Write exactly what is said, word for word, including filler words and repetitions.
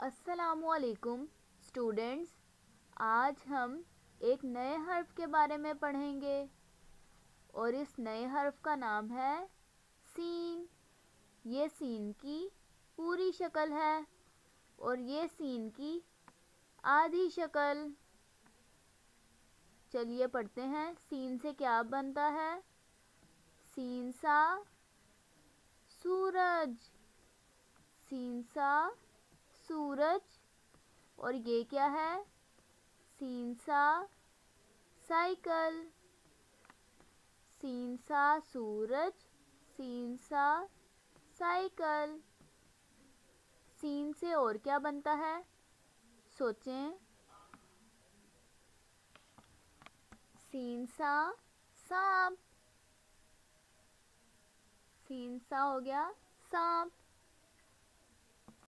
अस्सलामुअलैकुम स्टूडेंट्स, आज हम एक नए हर्फ के बारे में पढ़ेंगे और इस नए हर्फ का नाम है सीन। ये सीन की पूरी शक्ल है और ये सीन की आधी शक्ल। चलिए पढ़ते हैं। सीन से क्या बनता है? सीन सा सूरज, सीन सा सूरज। और ये क्या है? सीन सा साइकिल, सीन सा सूरज, सीन सा साइकिल। सीन से और क्या बनता है? सोचें। सीन सा सांप, सीन सा हो गया सांप।